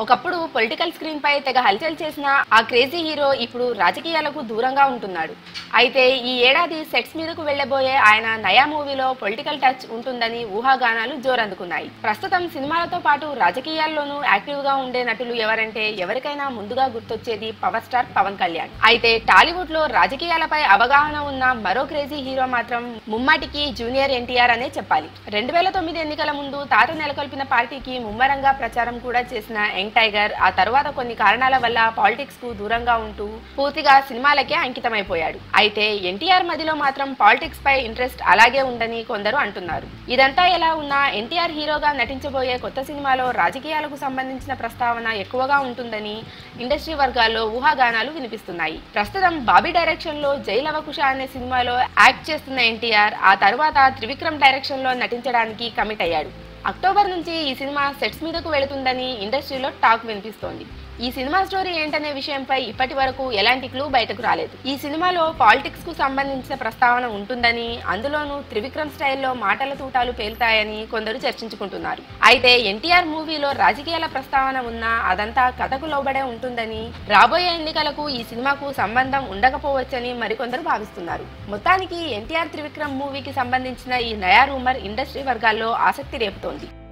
ఒకప్పుడు political screen పై తెగ హల్చల్ చేసిన ఆ క్రేజీ హీరో ఇప్పుడు రాజకీయాలకు దూరంగా ఉంటున్నాడు. అయితే ఈ ఏడాది సెట్స్ మీదకు వెళ్లబోయే ఆయన నయా మూవీలో పొలిటికల్ టచ్ ఉంటుందని ఊహాగానాలు జోరందుకున్నాయి. ప్రస్తుతం సినిమాలతో పాటు రాజకీయాల్లోనూ యాక్టివ్ గా ఉండే నటులు ఎవరంటే ఎవరికైనా ముందుగా గుర్తొచ్చేది పవర్ స్టార్ పవన్ కళ్యాణ్. అయితే టాలీవుడ్ లో రాజకీయాలపై అవగాహన ఉన్న మరో క్రేజీ హీరో మాత్రం ముమ్మాటికి జూనియర్ ఎన్టీఆర్ అనే చెప్పాలి. 2009 ఎన్నికల ముందు తాత నెలకొల్పిన పార్టీకి ముమ్మరంగా ప్రచారం కూడా చేసిన యంగ్ టైగర్ ఆ తర్వాత కొన్ని కారణాల వల్ల పాలిటిక్స్ కు దూరంగా ఉంటూ పూర్తిగా సినిమాలకే అంకితమైపోయాడు. అయితే ఎన్టీఆర్ మదిలో మాత్రం పాలిటిక్స్ పై ఇంట్రెస్ట్ అలాగే ఉందని కొందరు అంటున్నారు. ఇదంతా ఎలా ఉన్నా ఎన్టీఆర్ హీరోగా నటించబోయే కొత్త సినిమాలో రాజకీయాలకు సంబంధించిన ప్రస్తావన ఎక్కువగా ఉంటుందని ఇండస్ట్రీ వర్గాల్లో ఊహాగానాలు వినిపిస్తున్నాయి. ప్రస్తుతం బాబీ డైరెక్షన్ లో జై లవకుశ అనే సినిమాలో యాక్ట్ చేస్తున్న ఎన్టీఆర్ ఆ తర్వాత త్రివిక్రమ్ డైరెక్షన్ లో నటించడానికి కమిట్ అయ్యాడు. అక్టోబర్ నుంచి ఈ సినిమా సెట్స్ మీదకు వెళుతుందని ఇండస్ట్రీలో టాక్ వినిపిస్తోంది. ఈ సినిమా స్టోరీ ఏంటనే విషయంపై ఇప్పటి వరకు ఎలాంటి క్లూ బయటకు రాలేదు. ఈ సినిమాలో పాలిటిక్స్ కు సంబంధించిన ప్రస్తావన ఉంటుందని, అందులోనూ త్రివిక్రమ్ స్టైల్లో మాటల తూటాలు పేలుతాయని కొందరు చర్చించుకుంటున్నారు. అయితే ఎన్టీఆర్ మూవీలో రాజకీయాల ప్రస్తావన ఉన్నా అదంతా కథకు లోబడే ఉంటుందని, రాబోయే ఎన్నికలకు ఈ సినిమాకు సంబంధం ఉండకపోవచ్చని మరికొందరు భావిస్తున్నారు. మొత్తానికి ఎన్టీఆర్ త్రివిక్రమ్ మూవీకి సంబంధించిన ఈ నయా రూమర్ ఇండస్ట్రీ వర్గాల్లో ఆసక్తి రేపుతోంది.